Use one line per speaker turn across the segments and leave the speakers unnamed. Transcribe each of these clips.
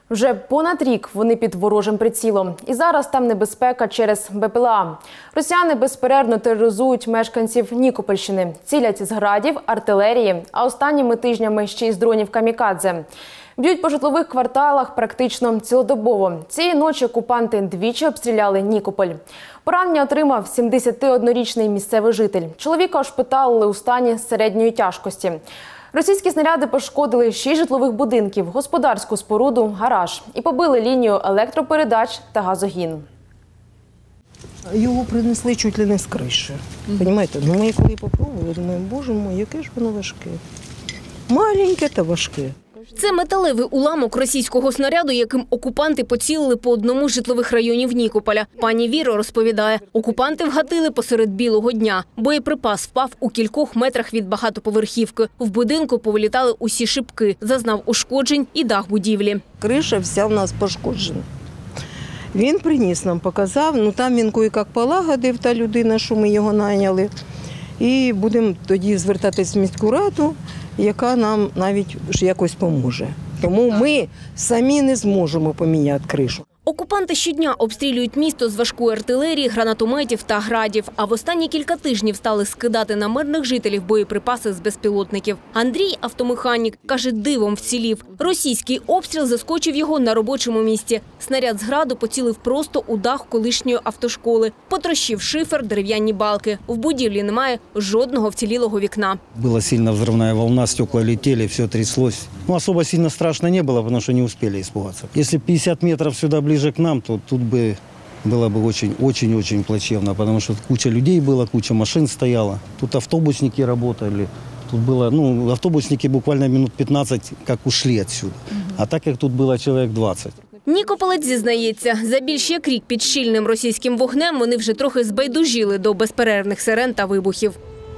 Вже понад рік вони під ворожим прицілом. І зараз там небезпека через БПЛА. Росіяни безперервно тероризують мешканців Нікопольщини. Цілять з градів, артилерії, а останніми тижнями ще й з дронів камікадзе. Б'ють по житлових кварталах практично цілодобово. Цієї ночі окупанти двічі обстріляли Нікополь. Поранення отримав 71-річний місцевий житель. Чоловіка ошпиталили у стані середньої тяжкості. Російські снаряди пошкодили 6 житлових будинків, господарську споруду, гараж і побили лінію електропередач та газогін.
Його принесли чуть ли не з криші. Розумієте? Ну, ми коли попробували, думаємо, боже мой, яке ж воно важке. Маленьке та важке.
Це металевий уламок російського снаряду, яким окупанти поцілили по одному з житлових районів Нікополя. Пані Віра розповідає, окупанти вгатили посеред білого дня. Боєприпас впав у кількох метрах від багатоповерхівки. В будинку повилітали усі шибки, зазнав ушкоджень і дах будівлі.
Криша вся в нас пошкоджена. Він приніс нам, показав, ну там він кое-як полагодив, та людина, що ми його найняли. І будемо тоді звертатись в міську раду, яка нам навіть якось поможе. Тому ми самі не зможемо поміняти кришу.
Окупанти щодня обстрілюють місто з важкої артилерії, гранатометів та градів. А в останні кілька тижнів стали скидати на мирних жителів боєприпаси з безпілотників. Андрій, автомеханік, каже, дивом вцілів. Російський обстріл заскочив його на робочому місці. Снаряд з граду поцілив просто у дах колишньої автошколи. Потрощив шифер, дерев'яні балки. В будівлі немає жодного вцілілого вікна.
Була сильна взривна волна, стекла летіли, все тряслось. Ну, особо сильно страшно не було, тому що не успіли испугаться. Якщо 50 метрів сюди ближе к нам, то тут бы было бы очень-очень плачевно, потому что куча людей было, куча машин стояла. Тут автобусники работали. Тут было, ну, автобусники буквально минут 15 как ушли отсюда. А так как тут было человек 20.
Нікополець зізнається, за більш як рік під щільним російським вогнем вони вже трохи збайдужіли до безперервних сирен та вибухів.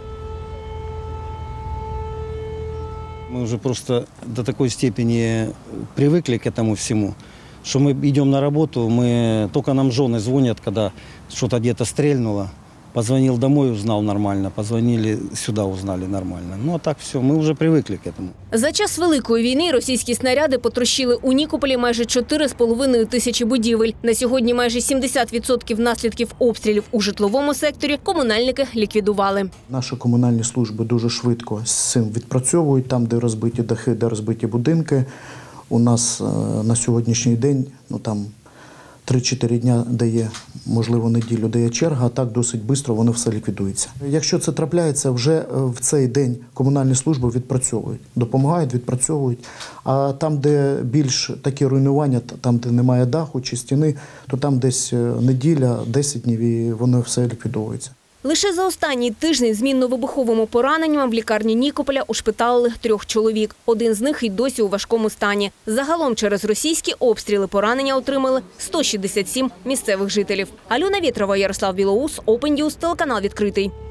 Мы уже просто до такой степени привыкли к этому всему, что мы идем на работу, только нам жены звонят, когда что-то где-то стрельнуло. Позвонил домой, узнал нормально, позвонили сюда, узнали нормально. Ну а так все, мы уже привыкли к этому.
За час Великої війни російські снаряди потрощили у Нікополі майже 4,5 тисячі будівель. На сьогодні майже 70% наслідків обстрілів у житловому секторі комунальники ліквідували.
Наші комунальні служби дуже швидко з цим відпрацьовують, там, де розбиті дахи, де розбиті будинки. У нас на сьогоднішній день, ну там 3-4 дня дає, можливо, неділю дає черга, а так досить швидко воно все ліквідується. Якщо це трапляється, вже в цей день комунальні служби відпрацьовують, допомагають, відпрацьовують. А там, де більш такі руйнування, там, де немає даху чи стіни, то там десь неділя, 10 днів і воно все ліквідовується.
Лише за останній тиждень змінно-вибуховому пораненням в лікарні Нікополя ушпиталили 3 чоловік. Один з них і досі у важкому стані. Загалом через російські обстріли поранення отримали 167 місцевих жителів. Альона Вєтрова, Ярослав Білоус, Open News, телеканал «Відкритий».